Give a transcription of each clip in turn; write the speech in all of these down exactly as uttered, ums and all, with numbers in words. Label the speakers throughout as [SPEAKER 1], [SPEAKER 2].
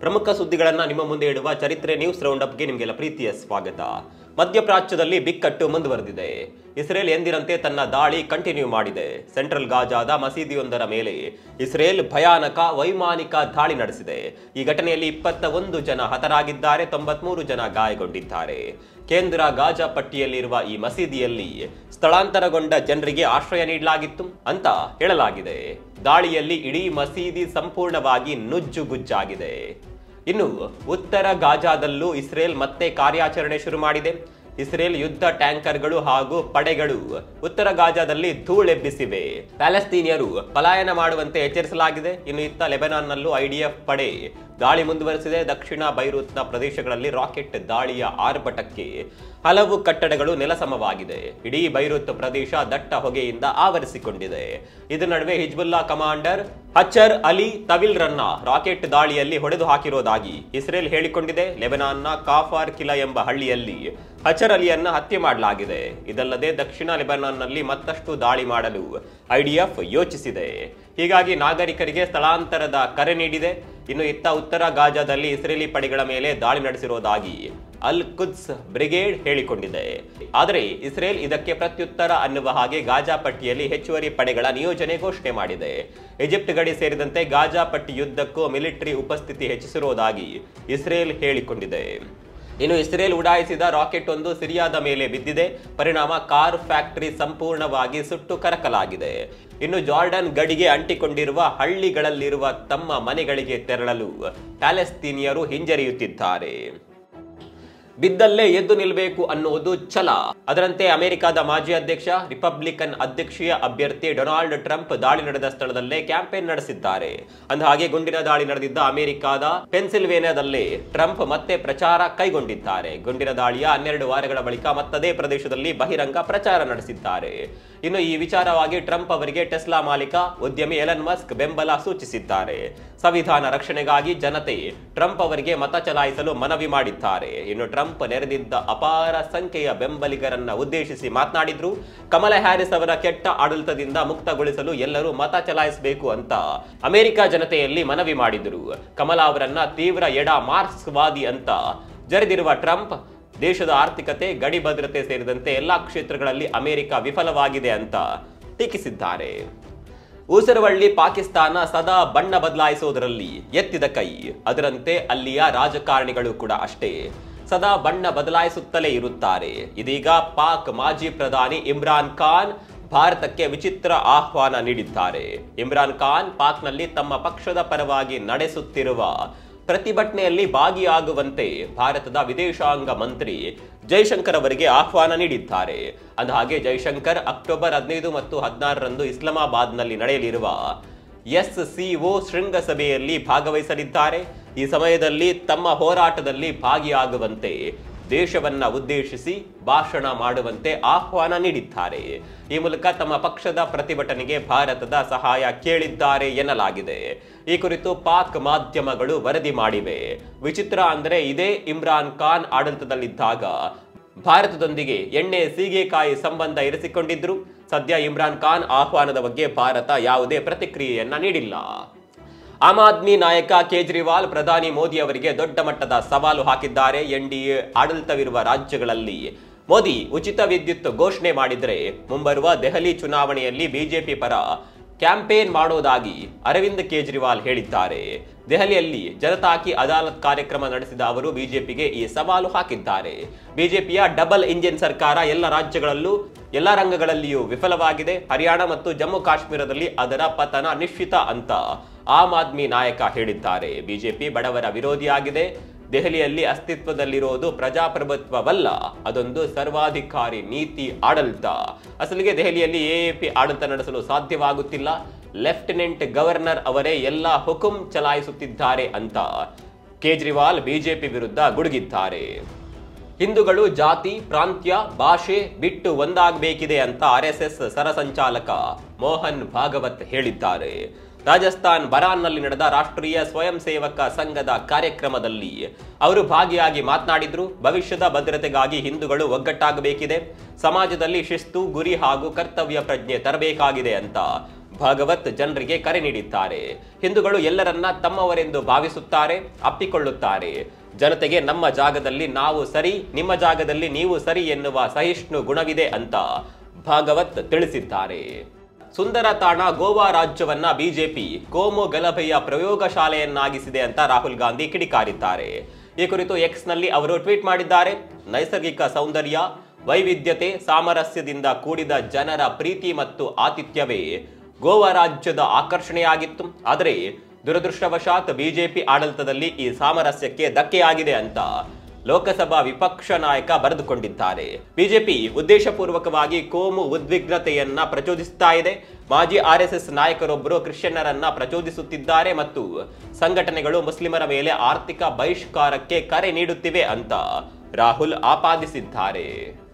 [SPEAKER 1] ಪ್ರಮುಖ ಸುದ್ದಿಗಳನ್ನು ನಿಮ್ಮ ಮುಂದೆ ಇಡುವ ಚರಿತ್ರೆ ನ್ಯೂಸ್ ರೌಂಡ್ ಅಪ್ಗೆ ನಿಮಗೆಲ್ಲ ಪ್ರೀತಿಯ ಸ್ವಾಗತ. ಮಧ್ಯಪ್ರಾಚ್ಯದಲ್ಲಿ ಬಿಕ್ಕಟ್ಟು ಮುಂದುವರೆದಿದೆ. ಇಸ್ರೇಲ್ ಎಂದಿನಂತೆ ತನ್ನ ದಾಳಿ ಕಂಟಿನ್ಯೂ ಮಾಡಿದೆ. ಸೆಂಟ್ರಲ್ ಗಾಜಾದ ಮಸೀದಿಯೊಂದರ ಮೇಲೆ ಇಸ್ರೇಲ್ ಭಯಾನಕ ವೈಮಾನಿಕ ದಾಳಿ ನಡೆಸಿದೆ. ಈ ಘಟನೆಯಲ್ಲಿ ಇಪ್ಪತ್ತ ಒಂದು ಜನ ಹತರಾಗಿದ್ದಾರೆ, ತೊಂಬತ್ಮೂರು ಜನ ಗಾಯಗೊಂಡಿದ್ದಾರೆ. ಕೇಂದ್ರ ಗಾಜಾ ಪಟ್ಟಿಯಲ್ಲಿರುವ ಈ ಮಸೀದಿಯಲ್ಲಿ ಸ್ಥಳಾಂತರಗೊಂಡ ಜನರಿಗೆ ಆಶ್ರಯ ನೀಡಲಾಗಿತ್ತು ಅಂತ ಹೇಳಲಾಗಿದೆ. ದಾಳಿಯಲ್ಲಿ ಇಡೀ ಮಸೀದಿ ಸಂಪೂರ್ಣವಾಗಿ ನುಜ್ಜುಗುಜ್ಜಾಗಿದೆ. ಇನ್ನು ಉತ್ತರ ಗಾಜಾದಲ್ಲೂ ಇಸ್ರೇಲ್ ಮತ್ತೆ ಕಾರ್ಯಾಚರಣೆ ಶುರು ಮಾಡಿದೆ. ಇಸ್ರೇಲ್ ಯುದ್ಧ ಟ್ಯಾಂಕರ್ಗಳು ಹಾಗೂ ಪಡೆಗಳು ಉತ್ತರ ಗಾಜಾದಲ್ಲಿ ಧೂಳೆಬ್ಬಿಸಿವೆ. ಪ್ಯಾಲೆಸ್ತೀನಿಯರು ಪಲಾಯನ ಮಾಡುವಂತೆ ಎಚ್ಚರಿಸಲಾಗಿದೆ. ಇನ್ನು ಇತ್ತ ಲೆಬನಾನ್ನಲ್ಲೂ ಐಡಿಎಫ್ ಪಡೆ ದಾಳಿ ಮುಂದುವರೆಸಿದೆ. ದಕ್ಷಿಣ ಬೈರೂತ್ನ ಪ್ರದೇಶಗಳಲ್ಲಿ ರಾಕೆಟ್ ದಾಳಿಯ ಆರ್ಭಟಕ್ಕೆ ಹಲವು ಕಟ್ಟಡಗಳು ನೆಲಸಮವಾಗಿದೆ. ಇಡೀ ಬೈರೂತ್ ಪ್ರದೇಶ ದಟ್ಟ ಹೊಗೆಯಿಂದ ಆವರಿಸಿಕೊಂಡಿದೆ. ಇದರ ನಡುವೆ ಹಿಜ್ಬುಲ್ಲಾ ಕಮಾಂಡರ್ ಹಚರ್ ಅಲಿ ತವಿಲ್ರನ್ನ ರಾಕೆಟ್ ದಾಳಿಯಲ್ಲಿ ಹೊಡೆದು ಹಾಕಿರೋದಾಗಿ ಇಸ್ರೇಲ್ ಹೇಳಿಕೊಂಡಿದೆ. ಲೆಬನಾನ್ನ ಕಾಫಾರ್ ಕಿಲಾ ಎಂಬ ಹಳ್ಳಿಯಲ್ಲಿ ಹಚರ್ ಅಲಿಯನ್ನ ಹತ್ಯೆ ಮಾಡಲಾಗಿದೆ. ಇದಲ್ಲದೆ ದಕ್ಷಿಣ ಲೆಬನಾನ್ನಲ್ಲಿ ಮತ್ತಷ್ಟು ದಾಳಿ ಮಾಡಲು ಐಡಿಎಫ್ ಯೋಚಿಸಿದೆ. ಹೀಗಾಗಿ ನಾಗರಿಕರಿಗೆ ಸ್ಥಳಾಂತರದ ಕರೆ ನೀಡಿದೆ. ಇನ್ನು ಇತ್ತ ಉತ್ತರ ಗಾಜಾದಲ್ಲಿ ಇಸ್ರೇಲಿ ಪಡೆಗಳ ಮೇಲೆ ದಾಳಿ ನಡೆಸಿರುವುದಾಗಿ ಅಲ್ ಕುದ್ಸ್ ಬ್ರಿಗೇಡ್ ಹೇಳಿಕೊಂಡಿದೆ. ಆದರೆ ಇಸ್ರೇಲ್ ಇದಕ್ಕೆ ಪ್ರತ್ಯುತ್ತರ ಅನ್ನುವ ಹಾಗೆ ಗಾಜಾ ಪಟ್ಟಿಯಲ್ಲಿ ಹೆಚ್ಚುವರಿ ಪಡೆಗಳ ನಿಯೋಜನೆ ಘೋಷಣೆ ಮಾಡಿದೆ. ಈಜಿಪ್ಟ್ ಗಡಿ ಸೇರಿದಂತೆ ಗಾಜಾ ಪಟ್ಟಿ ಯುದ್ಧಕ್ಕೂ ಮಿಲಿಟರಿ ಉಪಸ್ಥಿತಿ ಹೆಚ್ಚಿಸಿರುವುದಾಗಿ ಇಸ್ರೇಲ್ ಹೇಳಿಕೊಂಡಿದೆ. ಇನ್ನು ಇಸ್ರೇಲ್ ಉಡಾಯಿಸಿದ ರಾಕೆಟ್ ಒಂದು ಸಿರಿಯಾದ ಮೇಲೆ ಬಿದ್ದಿದೆ. ಪರಿಣಾಮ ಕಾರ್ ಫ್ಯಾಕ್ಟರಿ ಸಂಪೂರ್ಣವಾಗಿ ಸುಟ್ಟು ಕರಕಲಾಗಿದೆ. ಇನ್ನು ಜಾರ್ಡನ್ ಗಡಿಗೆ ಅಂಟಿಕೊಂಡಿರುವ ಹಳ್ಳಿಗಳಲ್ಲಿರುವ ತಮ್ಮ ಮನೆಗಳಿಗೆ ತೆರಳಲು ಪ್ಯಾಲೆಸ್ತೀನಿಯರು ಹಿಂಜರಿಯುತ್ತಿದ್ದಾರೆ. ಬಿದ್ದಲ್ಲೇ ಎದ್ದು ನಿಲ್ಲಬೇಕು ಅನ್ನುವುದು ಛಲ. ಅದರಂತೆ ಅಮೆರಿಕದ ಮಾಜಿ ಅಧ್ಯಕ್ಷ, ರಿಪಬ್ಲಿಕನ್ ಅಧ್ಯಕ್ಷೀಯ ಅಭ್ಯರ್ಥಿ ಡೊನಾಲ್ಡ್ ಟ್ರಂಪ್ ದಾಳಿ ನಡೆದ ಸ್ಥಳದಲ್ಲೇ ಕ್ಯಾಂಪೇನ್ ನಡೆಸಿದ್ದಾರೆ. ಅಂದಹಾಗೆ ಗುಂಡಿನ ದಾಳಿ ನಡೆದಿದ್ದ ಅಮೆರಿಕದ ಪೆನ್ಸಿಲ್ವೇನಿಯಾದಲ್ಲೇ ಟ್ರಂಪ್ ಮತ್ತೆ ಪ್ರಚಾರ ಕೈಗೊಂಡಿದ್ದಾರೆ. ಗುಂಡಿನ ದಾಳಿಯ ಹನ್ನೆರಡು ವಾರಗಳ ಬಳಿಕ ಮತ್ತದೇ ಪ್ರದೇಶದಲ್ಲಿ ಬಹಿರಂಗ ಪ್ರಚಾರ ನಡೆಸಿದ್ದಾರೆ. ಇನ್ನು ಈ ವಿಚಾರವಾಗಿ ಟ್ರಂಪ್ ಅವರಿಗೆ ಟೆಸ್ಲಾ ಮಾಲೀಕ ಉದ್ಯಮಿ ಎಲನ್ ಮಸ್ಕ್ ಬೆಂಬಲ ಸೂಚಿಸಿದ್ದಾರೆ. ಸಂವಿಧಾನ ರಕ್ಷಣೆಗಾಗಿ ಜನತೆ ಟ್ರಂಪ್ ಅವರಿಗೆ ಮತ ಚಲಾಯಿಸಲು ಮನವಿ ಮಾಡಿದ್ದಾರೆ. ಇನ್ನು ಟ್ರಂಪ್ ನೆರೆದಿದ್ದ ಅಪಾರ ಸಂಖ್ಯೆಯ ಬೆಂಬಲಿಗರನ್ನ ಉದ್ದೇಶಿಸಿ ಮಾತನಾಡಿದ್ರು. ಕಮಲಾ ಹ್ಯಾರಿಸ್ ಅವರ ಕೆಟ್ಟ ಆಡಳಿತದಿಂದ ಮುಕ್ತಗೊಳಿಸಲು ಎಲ್ಲರೂ ಮತ ಚಲಾಯಿಸಬೇಕು ಅಂತ ಅಮೆರಿಕ ಜನತೆಯಲ್ಲಿ ಮನವಿ ಮಾಡಿದ್ರು. ಕಮಲಾ ಅವರನ್ನ ತೀವ್ರ ಎಡ ಮಾರ್ಕ್ಸ್ವಾದಿ ಅಂತ ಜರೆದಿರುವ ಟ್ರಂಪ್ ದೇಶದ ಆರ್ಥಿಕತೆ, ಗಡಿ ಭದ್ರತೆ ಸೇರಿದಂತೆ ಎಲ್ಲಾ ಕ್ಷೇತ್ರಗಳಲ್ಲಿ ಅಮೆರಿಕ ವಿಫಲವಾಗಿದೆ ಅಂತ ಟೀಕಿಸಿದ್ದಾರೆ. ಊಸರವಳ್ಳಿ ಪಾಕಿಸ್ತಾನ ಸದಾ ಬಣ್ಣ ಬದಲಾಯಿಸುವುದರಲ್ಲಿ ಎತ್ತಿದ ಕೈ. ಅದರಂತೆ ಅಲ್ಲಿಯ ರಾಜಕಾರಣಿಗಳು ಕೂಡ ಅಷ್ಟೇ, ಸದಾ ಬಣ್ಣ ಬದಲಾಯಿಸುತ್ತಲೇ ಇರುತ್ತಾರೆ. ಇದೀಗ ಪಾಕ್ ಮಾಜಿ ಪ್ರಧಾನಿ ಇಮ್ರಾನ್ ಖಾನ್ ಭಾರತಕ್ಕೆ ವಿಚಿತ್ರ ಆಹ್ವಾನ ನೀಡಿದ್ದಾರೆ. ಇಮ್ರಾನ್ ಖಾನ್ ಪಾಕ್ನಲ್ಲಿ ತಮ್ಮ ಪಕ್ಷದ ಪರವಾಗಿ ನಡೆಸುತ್ತಿರುವ ಪ್ರತಿಭಟನೆಯಲ್ಲಿ ಭಾಗಿಯಾಗುವಂತೆ ಭಾರತದ ವಿದೇಶಾಂಗ ಮಂತ್ರಿ ಜೈಶಂಕರ್ ಅವರಿಗೆ ಆಹ್ವಾನ ನೀಡಿದ್ದಾರೆ. ಅಂದಹಾಗೆ ಜೈಶಂಕರ್ ಅಕ್ಟೋಬರ್ ಹದಿನೈದು ಮತ್ತು ಹದಿನಾರರಂದು ಇಸ್ಲಾಮಾಬಾದ್ನಲ್ಲಿ ನಡೆಯಲಿರುವ ಎಸ್ ಸಿಒ ಶೃಂಗಸಭೆಯಲ್ಲಿ ಭಾಗವಹಿಸಲಿದ್ದಾರೆ. ಈ ಸಮಯದಲ್ಲಿ ತಮ್ಮ ಹೋರಾಟದಲ್ಲಿ ಭಾಗಿಯಾಗುವಂತೆ ದೇಶವನ್ನ ಉದ್ದೇಶಿಸಿ ಭಾಷಣ ಮಾಡುವಂತೆ ಆಹ್ವಾನ ನೀಡಿದ್ದಾರೆ. ಈ ಮೂಲಕ ತಮ್ಮ ಪಕ್ಷದ ಪ್ರತಿಭಟನೆಗೆ ಭಾರತದ ಸಹಾಯ ಕೇಳಿದ್ದಾರೆ ಎನ್ನಲಾಗಿದೆ. ಈ ಕುರಿತು ಪಾಕ್ ಮಾಧ್ಯಮಗಳು ವರದಿ ಮಾಡಿವೆ. ವಿಚಿತ್ರ ಅಂದ್ರೆ ಇದೇ ಇಮ್ರಾನ್ ಖಾನ್ ಆಡಳಿತದಲ್ಲಿದ್ದಾಗ ಭಾರತದೊಂದಿಗೆ ಎಣ್ಣೆ ಸೀಗೆಕಾಯಿ ಸಂಬಂಧ ಇರಿಸಿಕೊಂಡಿದ್ರು. ಸದ್ಯ ಇಮ್ರಾನ್ ಖಾನ್ ಆಹ್ವಾನದ ಬಗ್ಗೆ ಭಾರತ ಯಾವುದೇ ಪ್ರತಿಕ್ರಿಯೆಯನ್ನ ನೀಡಿಲ್ಲ. ಆಮ್ ಆದ್ಮಿ ನಾಯಕ ಕೇಜ್ರಿವಾಲ್ ಪ್ರಧಾನಿ ಮೋದಿ ಅವರಿಗೆ ದೊಡ್ಡ ಮಟ್ಟದ ಸವಾಲು ಹಾಕಿದ್ದಾರೆ. ಎನ್ಡಿಎ ಆಡಳಿತವಿರುವ ರಾಜ್ಯಗಳಲ್ಲಿ ಮೋದಿ ಉಚಿತ ವಿದ್ಯುತ್ ಘೋಷಣೆ ಮಾಡಿದರೆ ಮುಂಬರುವ ದೆಹಲಿ ಚುನಾವಣೆಯಲ್ಲಿ ಬಿಜೆಪಿ ಪರ ಕ್ಯಾಂಪೇನ್ ಮಾಡೋದಾಗಿ ಅರವಿಂದ್ ಕೇಜ್ರಿವಾಲ್ ಹೇಳಿದ್ದಾರೆ. ದೆಹಲಿಯಲ್ಲಿ ಜನತಾ ಕಿ ಅದಾಲತ್ ಕಾರ್ಯಕ್ರಮ ನಡೆಸಿದ ಅವರು ಬಿಜೆಪಿಗೆ ಈ ಸವಾಲು ಹಾಕಿದ್ದಾರೆ. ಬಿಜೆಪಿಯ ಡಬಲ್ ಇಂಜಿನ್ ಸರ್ಕಾರ ಎಲ್ಲ ರಾಜ್ಯಗಳಲ್ಲೂ ಎಲ್ಲ ರಂಗಗಳಲ್ಲಿಯೂ ವಿಫಲವಾಗಿದೆ. ಹರಿಯಾಣ ಮತ್ತು ಜಮ್ಮು ಕಾಶ್ಮೀರದಲ್ಲಿ ಅದರ ಪತನ ನಿಶ್ಚಿತ ಅಂತ ಆಮ್ ಆದ್ಮಿ ನಾಯಕ ಹೇಳಿದ್ದಾರೆ. ಬಿಜೆಪಿ ಬಡವರ ವಿರೋಧಿಯಾಗಿದೆ. ದೆಹಲಿಯಲ್ಲಿ ಅಸ್ತಿತ್ವದಲ್ಲಿರೋದು ಪ್ರಜಾಪ್ರಭುತ್ವವಲ್ಲ, ಅದೊಂದು ಸರ್ವಾಧಿಕಾರಿ ನೀತಿ ಆಡಳಿತ. ಅಸಲಿಗೆ ದೆಹಲಿಯಲ್ಲಿ ಎಎಪಿ ಆಡಳಿತ ನಡೆಸಲು ಸಾಧ್ಯವಾಗುತ್ತಿಲ್ಲ. ಲೆಫ್ಟಿನೆಂಟ್ ಗವರ್ನರ್ ಅವರೇ ಎಲ್ಲ ಹುಕುಂ ಚಲಾಯಿಸುತ್ತಿದ್ದಾರೆ ಅಂತ ಕೇಜ್ರಿವಾಲ್ ಬಿಜೆಪಿ ವಿರುದ್ಧ ಗುಡುಗಿದ್ದಾರೆ. ಹಿಂದೂಗಳು ಜಾತಿ, ಪ್ರಾಂತ್ಯ, ಭಾಷೆ ಬಿಟ್ಟು ಒಂದಾಗಬೇಕಿದೆ ಅಂತ ಆರ್ ಎಸ್ ಎಸ್ ಸರಸಂಚಾಲಕ ಮೋಹನ್ ಭಾಗವತ್ ಹೇಳಿದ್ದಾರೆ. ರಾಜಸ್ಥಾನ್ ಬರಾನ್ನಲ್ಲಿ ನಡೆದ ರಾಷ್ಟ್ರೀಯ ಸ್ವಯಂ ಸೇವಕ ಸಂಘದ ಕಾರ್ಯಕ್ರಮದಲ್ಲಿ ಅವರು ಭಾಗಿಯಾಗಿ ಮಾತನಾಡಿದ್ರು. ಭವಿಷ್ಯದ ಭದ್ರತೆಗಾಗಿ ಹಿಂದೂಗಳು ಒಗ್ಗಟ್ಟಾಗಬೇಕಿದೆ, ಸಮಾಜದಲ್ಲಿ ಶಿಸ್ತು, ಗುರಿ ಹಾಗೂ ಕರ್ತವ್ಯ ಪ್ರಜ್ಞೆ ತರಬೇಕಾಗಿದೆ ಅಂತ ಭಾಗವತ್ ಜನರಿಗೆ ಕರೆ ನೀಡಿದ್ದಾರೆ. ಹಿಂದೂಗಳು ಎಲ್ಲರನ್ನ ತಮ್ಮವರೆಂದು ಭಾವಿಸುತ್ತಾರೆ, ಅಪ್ಪಿಕೊಳ್ಳುತ್ತಾರೆ. ಜನತೆಗೆ ನಮ್ಮ ಜಾಗದಲ್ಲಿ ನಾವು ಸರಿ, ನಿಮ್ಮ ಜಾಗದಲ್ಲಿ ನೀವು ಸರಿ ಎನ್ನುವ ಸಹಿಷ್ಣು ಗುಣವಿದೆ ಅಂತ ಭಾಗವತ್ ತಿಳಿಸಿದ್ದಾರೆ. ಸುಂದರ ತಾಣ ಗೋವಾ ರಾಜ್ಯವನ್ನ ಬಿಜೆಪಿ ಕೋಮು ಗಲಭೆಯ ಪ್ರಯೋಗಶಾಲೆಯನ್ನಾಗಿಸಿದೆ ಅಂತ ರಾಹುಲ್ ಗಾಂಧಿ ಕಿಡಿಕಾರಿದ್ದಾರೆ. ಈ ಕುರಿತು ಎಕ್ಸ್ ನಲ್ಲಿ ಅವರು ಟ್ವೀಟ್ ಮಾಡಿದ್ದಾರೆ. ನೈಸರ್ಗಿಕ ಸೌಂದರ್ಯ, ವೈವಿಧ್ಯತೆ, ಸಾಮರಸ್ಯದಿಂದ ಕೂಡಿದ ಜನರ ಪ್ರೀತಿ ಮತ್ತು ಆತಿಥ್ಯವೇ ಗೋವಾ ರಾಜ್ಯದ ಆಕರ್ಷಣೆಯಾಗಿತ್ತು. ಆದರೆ ದುರದೃಷ್ಟವಶಾತ್ ಬಿಜೆಪಿ ಆಡಳಿತದಲ್ಲಿ ಈ ಸಾಮರಸ್ಯಕ್ಕೆ ಧಕ್ಕೆಯಾಗಿದೆ ಅಂತ ಲೋಕಸಭಾ ವಿಪಕ್ಷ ನಾಯಕ ಬರೆದುಕೊಂಡಿದ್ದಾರೆ. ಬಿಜೆಪಿ ಉದ್ದೇಶಪೂರ್ವಕವಾಗಿ ಕೋಮು ಉದ್ವಿಗ್ನತೆಯನ್ನ ಪ್ರಚೋದಿಸುತ್ತಾ ಇದೆ. ಮಾಜಿ ಆರ್ ಎಸ್ ಎಸ್ ನಾಯಕರೊಬ್ಬರು ಕ್ರಿಶ್ಚಿಯನ್ನರನ್ನ ಪ್ರಚೋದಿಸುತ್ತಿದ್ದಾರೆ ಮತ್ತು ಸಂಘಟನೆಗಳು ಮುಸ್ಲಿಮರ ಮೇಲೆ ಆರ್ಥಿಕ ಬಹಿಷ್ಕಾರಕ್ಕೆ ಕರೆ ನೀಡುತ್ತಿವೆ ಅಂತ ರಾಹುಲ್ ಆಪಾದಿಸಿದ್ದಾರೆ.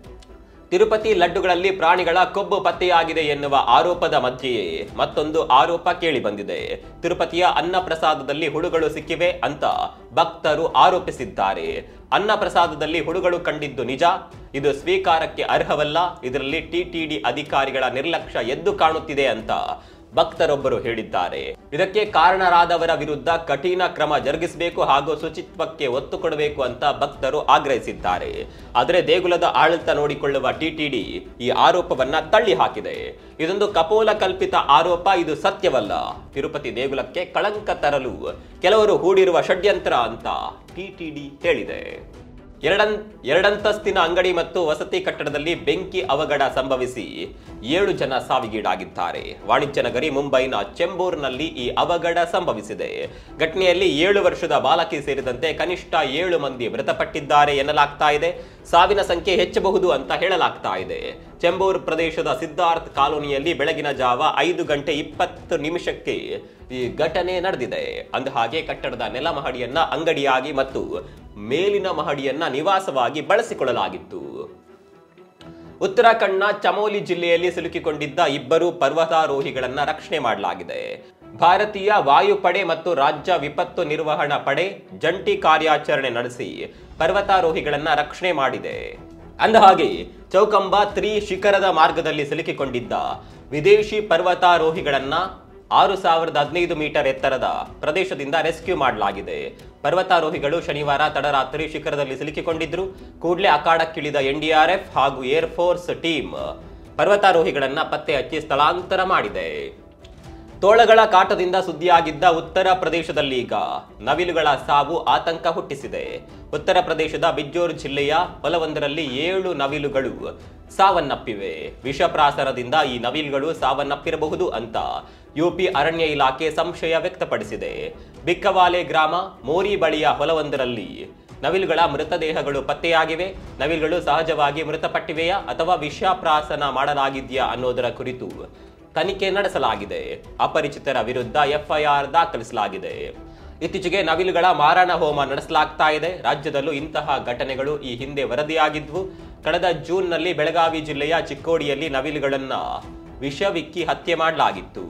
[SPEAKER 1] ತಿರುಪತಿ ಲಡ್ಡುಗಳಲ್ಲಿ ಪ್ರಾಣಿಗಳ ಕೊಬ್ಬು ಪತ್ತೆಯಾಗಿದೆ ಎನ್ನುವ ಆರೋಪದ ಮಧ್ಯೆಯೇ ಮತ್ತೊಂದು ಆರೋಪ ಕೇಳಿ ಬಂದಿದೆ. ತಿರುಪತಿಯ ಅನ್ನ ಪ್ರಸಾದದಲ್ಲಿ ಹುಳುಗಳು ಸಿಕ್ಕಿವೆ ಅಂತ ಭಕ್ತರು ಆರೋಪಿಸಿದ್ದಾರೆ. ಅನ್ನ ಪ್ರಸಾದದಲ್ಲಿ ಹುಳುಗಳು ಕಂಡಿದ್ದು ನಿಜ, ಇದು ಸ್ವೀಕಾರಕ್ಕೆ ಅರ್ಹವಲ್ಲ. ಇದರಲ್ಲಿ ಟಿಟಿಡಿ ಅಧಿಕಾರಿಗಳ ನಿರ್ಲಕ್ಷ್ಯ ಎದ್ದು ಕಾಣುತ್ತಿದೆ ಅಂತ ಭಕ್ತರೊಬ್ಬರು ಹೇಳಿದ್ದಾರೆ. ಇದಕ್ಕೆ ಕಾರಣರಾದವರ ವಿರುದ್ಧ ಕಠಿಣ ಕ್ರಮ ಜರುಗಿಸಬೇಕು ಹಾಗೂ ಶುಚಿತ್ವಕ್ಕೆ ಒತ್ತು ಕೊಡಬೇಕು ಅಂತ ಭಕ್ತರು ಆಗ್ರಹಿಸಿದ್ದಾರೆ. ಆದರೆ ದೇಗುಲದ ಆಡಳಿತ ನೋಡಿಕೊಳ್ಳುವ ಟಿಟಿಡಿ ಈ ಆರೋಪವನ್ನ ತಳ್ಳಿ ಹಾಕಿದೆ. ಇದೊಂದು ಕಪೋಲ ಕಲ್ಪಿತ ಆರೋಪ, ಇದು ಸತ್ಯವಲ್ಲ. ತಿರುಪತಿ ದೇಗುಲಕ್ಕೆ ಕಳಂಕ ತರಲು ಕೆಲವರು ಹೂಡಿರುವ ಷಡ್ಯಂತ್ರ ಅಂತ ಟಿಟಿಡಿ ಹೇಳಿದೆ. ಎರಡನ್ ಎರಡಂತಸ್ತಿನ ಅಂಗಡಿ ಮತ್ತು ವಸತಿ ಕಟ್ಟಡದಲ್ಲಿ ಬೆಂಕಿ ಅವಘಡ ಸಂಭವಿಸಿ ಏಳು ಜನ ಸಾವಿಗೀಡಾಗಿದ್ದಾರೆ. ವಾಣಿಜ್ಯ ನಗರಿ ಮುಂಬೈನ ಚೆಂಬೂರ್ನಲ್ಲಿ ಈ ಅವಘಡ ಸಂಭವಿಸಿದೆ. ಘಟನೆಯಲ್ಲಿ ಏಳು ವರ್ಷದ ಬಾಲಕಿ ಸೇರಿದಂತೆ ಕನಿಷ್ಠ ಏಳು ಮಂದಿ ಮೃತಪಟ್ಟಿದ್ದಾರೆ ಎನ್ನಲಾಗ್ತಾ ಇದೆ. ಸಾವಿನ ಸಂಖ್ಯೆ ಹೆಚ್ಚಬಹುದು ಅಂತ ಹೇಳಲಾಗ್ತಾ ಇದೆ. ಚೆಂಬೂರ್ ಪ್ರದೇಶದ ಸಿದ್ಧಾರ್ಥ್ ಕಾಲೋನಿಯಲ್ಲಿ ಬೆಳಗಿನ ಜಾವ ಐದು ಗಂಟೆ ಇಪ್ಪತ್ತು ನಿಮಿಷಕ್ಕೆ ಈ ಘಟನೆ ನಡೆದಿದೆ. ಅಂದಹಾಗೆ ಕಟ್ಟಡದ ನೆಲ ಮಹಡಿಯನ್ನ ಅಂಗಡಿಯಾಗಿ ಮತ್ತು ಮೇಲಿನ ಮಹಡಿಯನ್ನ ನಿವಾಸವಾಗಿ ಬಳಸಿಕೊಳ್ಳಲಾಗಿತ್ತು. ಉತ್ತರಾಖಂಡ್ನ ಚಮೋಲಿ ಜಿಲ್ಲೆಯಲ್ಲಿ ಸಿಲುಕಿಕೊಂಡಿದ್ದ ಇಬ್ಬರು ಪರ್ವತಾರೋಹಿಗಳನ್ನ ರಕ್ಷಣೆ ಮಾಡಲಾಗಿದೆ. ಭಾರತೀಯ ವಾಯುಪಡೆ ಮತ್ತು ರಾಜ್ಯ ವಿಪತ್ತು ನಿರ್ವಹಣಾ ಪಡೆ ಜಂಟಿ ಕಾರ್ಯಾಚರಣೆ ನಡೆಸಿ ಪರ್ವತಾರೋಹಿಗಳನ್ನ ರಕ್ಷಣೆ ಮಾಡಿದೆ. ಅಂದಹಾಗೆ ಚೌಕಂಬಾ ತ್ರಿ ಶಿಖರದ ಮಾರ್ಗದಲ್ಲಿ ಸಿಲುಕಿಕೊಂಡಿದ್ದ ವಿದೇಶಿ ಪರ್ವತಾರೋಹಿಗಳನ್ನ ಆರು ಸಾವಿರದ ಹದಿನೈದು ಮೀಟರ್ ಎತ್ತರದ ಪ್ರದೇಶದಿಂದ ರೆಸ್ಕ್ಯೂ ಮಾಡಲಾಗಿದೆ. ಪರ್ವತಾರೋಹಿಗಳು ಶನಿವಾರ ತಡರಾತ್ರಿ ಶಿಖರದಲ್ಲಿ ಸಿಲುಕಿಕೊಂಡಿದ್ರು. ಕೂಡಲೇ ಅಖಾಡಕ್ಕಿಳಿದ ಎನ್ಡಿಆರ್ಎಫ್ ಹಾಗೂ ಏರ್ ಫೋರ್ಸ್ ಟೀಮ್ ಪರ್ವತಾರೋಹಿಗಳನ್ನ ಪತ್ತೆ ಹಚ್ಚಿ ಸ್ಥಳಾಂತರ ಮಾಡಿದೆ. ತೋಳಗಳ ಕಾಟದಿಂದ ಸುದ್ದಿಯಾಗಿದ್ದ ಉತ್ತರ ಪ್ರದೇಶದಲ್ಲಿ ಈಗ ನವಿಲುಗಳ ಸಾವು ಆತಂಕ ಹುಟ್ಟಿಸಿದೆ. ಉತ್ತರ ಪ್ರದೇಶದ ಬಿಜ್ಜೋರ್ ಜಿಲ್ಲೆಯ ಹೊಲವೊಂದರಲ್ಲಿ ಏಳು ನವಿಲುಗಳು ಸಾವನ್ನಪ್ಪಿವೆ. ವಿಷಪ್ರಾಸರದಿಂದ ಈ ನವಿಲುಗಳು ಸಾವನ್ನಪ್ಪಿರಬಹುದು ಅಂತ ಯುಪಿ ಅರಣ್ಯ ಇಲಾಖೆ ಸಂಶಯ ವ್ಯಕ್ತಪಡಿಸಿದೆ. ಬಿಕ್ಕವಾಲೆ ಗ್ರಾಮ ಮೋರಿ ಬಳಿಯ ಹೊಲವೊಂದರಲ್ಲಿ ನವಿಲುಗಳ ಮೃತದೇಹಗಳು ಪತ್ತೆಯಾಗಿವೆ. ನವಿಲುಗಳು ಸಹಜವಾಗಿ ಮೃತಪಟ್ಟಿವೆಯಾ ಅಥವಾ ವಿಷಪ್ರಾಸನ ಮಾಡಲಾಗಿದೆಯಾ ಅನ್ನೋದರ ಕುರಿತು ತನಿಖೆ ನಡೆಸಲಾಗಿದೆ. ಅಪರಿಚಿತರ ವಿರುದ್ಧ ಎಫ್ಐಆರ್ ದಾಖಲಿಸಲಾಗಿದೆ. ಇತ್ತೀಚೆಗೆ ನವಿಲುಗಳ ಮಾರಣ ಹೋಮ ನಡೆಸಲಾಗ್ತಾ ಇದೆ. ರಾಜ್ಯದಲ್ಲೂ ಇಂತಹ ಘಟನೆಗಳು ಈ ಹಿಂದೆ ವರದಿಯಾಗಿದ್ವು. ಕಳೆದ ಜೂನ್ನಲ್ಲಿ ಬೆಳಗಾವಿ ಜಿಲ್ಲೆಯ ಚಿಕ್ಕೋಡಿಯಲ್ಲಿ ನವಿಲುಗಳನ್ನ ವಿಷವಿಕ್ಕಿ ಹತ್ಯೆ ಮಾಡಲಾಗಿತ್ತು.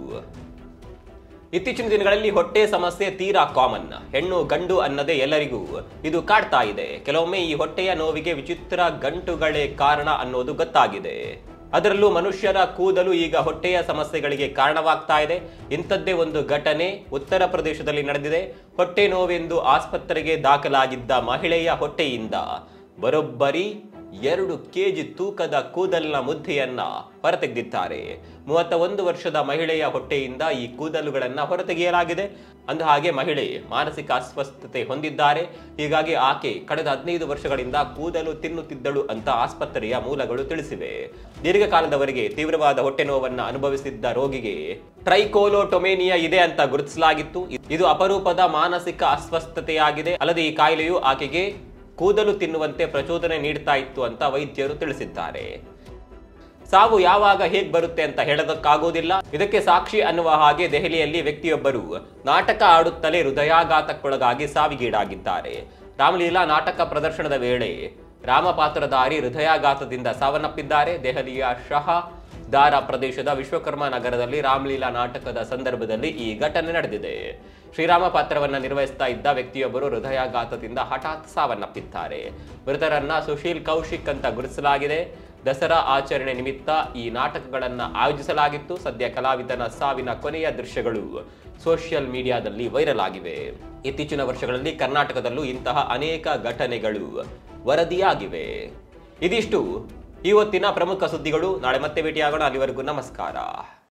[SPEAKER 1] ಇತ್ತೀಚಿನ ದಿನಗಳಲ್ಲಿ ಹೊಟ್ಟೆ ಸಮಸ್ಯೆ ತೀರಾ ಕಾಮನ್. ಹೆಣ್ಣು ಗಂಡು ಅನ್ನದೇ ಎಲ್ಲರಿಗೂ ಇದು ಕಾಡ್ತಾ ಇದೆ. ಕೆಲವೊಮ್ಮೆ ಈ ಹೊಟ್ಟೆಯ ನೋವಿಗೆ ವಿಚಿತ್ರ ಗಂಟುಗಳೇ ಕಾರಣ ಅನ್ನೋದು ಗೊತ್ತಾಗಿದೆ. ಅದರಲ್ಲೂ ಮನುಷ್ಯರ ಕೂದಲು ಈಗ ಹೊಟ್ಟೆಯ ಸಮಸ್ಯೆಗಳಿಗೆ ಕಾರಣವಾಗ್ತಾ ಇದೆ. ಇಂಥದ್ದೇ ಒಂದು ಘಟನೆ ಉತ್ತರ ಪ್ರದೇಶದಲ್ಲಿ ನಡೆದಿದೆ. ಹೊಟ್ಟೆ ನೋವೆಂದು ಆಸ್ಪತ್ರೆಗೆ ದಾಖಲಾಗಿದ್ದ ಮಹಿಳೆಯ ಹೊಟ್ಟೆಯಿಂದ ಬರೋಬ್ಬರಿ ಎರಡು ಕೆಜಿ ತೂಕದ ಕೂದಲಿನ ಮುದ್ದೆಯನ್ನ ಹೊರತೆಗೆದಿದ್ದಾರೆ. ಮೂವತ್ತ ಒಂದು ವರ್ಷದ ಮಹಿಳೆಯ ಹೊಟ್ಟೆಯಿಂದ ಈ ಕೂದಲುಗಳನ್ನ ಹೊರತೆಗೆಯಲಾಗಿದೆ. ಅಂದ ಹಾಗೆ ಮಹಿಳೆ ಮಾನಸಿಕ ಅಸ್ವಸ್ಥತೆ ಹೊಂದಿದ್ದಾರೆ. ಹೀಗಾಗಿ ಆಕೆ ಕಳೆದ ಹದಿನೈದು ವರ್ಷಗಳಿಂದ ಕೂದಲು ತಿನ್ನುತ್ತಿದ್ದಳು ಅಂತ ಆಸ್ಪತ್ರೆಯ ಮೂಲಗಳು ತಿಳಿಸಿವೆ. ದೀರ್ಘಕಾಲದವರೆಗೆ ತೀವ್ರವಾದ ಹೊಟ್ಟೆ ನೋವನ್ನ ಅನುಭವಿಸಿದ್ದ ರೋಗಿಗೆ ಟ್ರೈಕೋಲೋಟೊಮೇನಿಯಾ ಇದೆ ಅಂತ ಗುರುತಿಸಲಾಗಿತ್ತು. ಇದು ಅಪರೂಪದ ಮಾನಸಿಕ ಅಸ್ವಸ್ಥತೆಯಾಗಿದೆ. ಅಲ್ಲದೆ ಈ ಕಾಯಿಲೆಯು ಆಕೆಗೆ ಕೂದಲು ತಿನ್ನುವಂತೆ ಪ್ರಚೋದನೆ ನೀಡ್ತಾ ಇತ್ತು ಅಂತ ವೈದ್ಯರು ತಿಳಿಸಿದ್ದಾರೆ. ಸಾವು ಯಾವಾಗ ಹೇಗ್ ಬರುತ್ತೆ ಅಂತ ಹೇಳೋದಕ್ಕಾಗೋದಿಲ್ಲ. ಇದಕ್ಕೆ ಸಾಕ್ಷಿ ಅನ್ನುವ ಹಾಗೆ ದೆಹಲಿಯಲ್ಲಿ ವ್ಯಕ್ತಿಯೊಬ್ಬರು ನಾಟಕ ಆಡುತ್ತಲೇ ಹೃದಯಾಘಾತಕ್ಕೊಳಗಾಗಿ ಸಾವಿಗೀಡಾಗಿದ್ದಾರೆ. ರಾಮಲೀಲಾ ನಾಟಕ ಪ್ರದರ್ಶನದ ವೇಳೆ ರಾಮಪಾತ್ರಧಾರಿ ಹೃದಯಾಘಾತದಿಂದ ಸಾವನ್ನಪ್ಪಿದ್ದಾರೆ. ದೆಹಲಿಯ ಶಹದಾರ ಪ್ರದೇಶದ ವಿಶ್ವಕರ್ಮ ನಗರದಲ್ಲಿ ರಾಮಲೀಲಾ ನಾಟಕದ ಸಂದರ್ಭದಲ್ಲಿ ಈ ಘಟನೆ ನಡೆದಿದೆ. ಶ್ರೀರಾಮ ಪಾತ್ರವನ್ನ ನಿರ್ವಹಿಸ್ತಾ ಇದ್ದ ವ್ಯಕ್ತಿಯೊಬ್ಬರು ಹೃದಯಾಘಾತದಿಂದ ಹಠಾತ್ ಸಾವನ್ನಪ್ಪಿದ್ದಾರೆ. ಮೃತರನ್ನ ಸುಶೀಲ್ ಕೌಶಿಕ್ ಅಂತ ಗುರುತಿಸಲಾಗಿದೆ. ದಸರಾ ಆಚರಣೆ ನಿಮಿತ್ತ ಈ ನಾಟಕಗಳನ್ನು ಆಯೋಜಿಸಲಾಗಿತ್ತು. ಸದ್ಯ ಕಲಾವಿದನ ಸಾವಿನ ಕೊನೆಯ ದೃಶ್ಯಗಳು ಸೋಷಿಯಲ್ ಮೀಡಿಯಾದಲ್ಲಿ ವೈರಲ್ ಆಗಿವೆ. ಇತ್ತೀಚಿನ ವರ್ಷಗಳಲ್ಲಿ ಕರ್ನಾಟಕದಲ್ಲೂ ಇಂತಹ ಅನೇಕ ಘಟನೆಗಳು ವರದಿಯಾಗಿವೆ. ಇದಿಷ್ಟು ಇವತ್ತಿನ ಪ್ರಮುಖ ಸುದ್ದಿಗಳು. ನಾಳೆ ಮತ್ತೆ ಭೇಟಿಯಾಗೋಣ. ಅಲ್ಲಿವರೆಗೂ ನಮಸ್ಕಾರ.